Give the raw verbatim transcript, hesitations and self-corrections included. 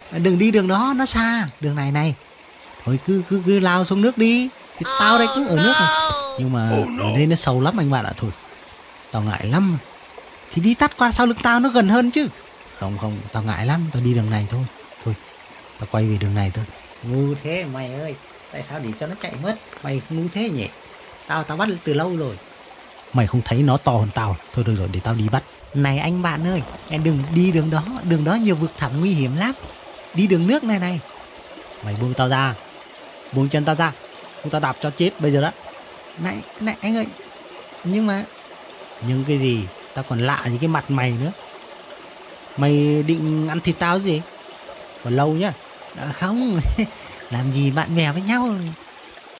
Đừng đi đường đó, nó xa. Đường này này. Thôi cứ cứ cứ lao xuống nước đi. Thì tao đây cũng ở nước này. Nhưng mà ở đây nó sâu lắm anh bạn ạ. Thôi tao ngại lắm. Thì đi tắt qua sau lưng tao nó gần hơn chứ. Không không, tao ngại lắm. Tao đi đường này thôi. Thôi tao quay về đường này thôi. Ngu thế mày ơi. Tại sao để cho nó chạy mất? Mày ngu thế nhỉ? Tao tao bắt từ lâu rồi. Mày không thấy nó to hơn tao. Thôi được rồi, để tao đi bắt. Này anh bạn ơi, em đừng đi đường đó. Đường đó nhiều vực thẳm nguy hiểm lắm. Đi đường nước này này. Mày buông tao ra. Buông chân tao ra. Không tao đạp cho chết bây giờ đó. Này, này anh ơi. Nhưng mà nhưng cái gì? Tao còn lạ gì cái mặt mày nữa. Mày định ăn thịt tao gì? Còn lâu nhá. À, không. Làm gì bạn bè với nhau.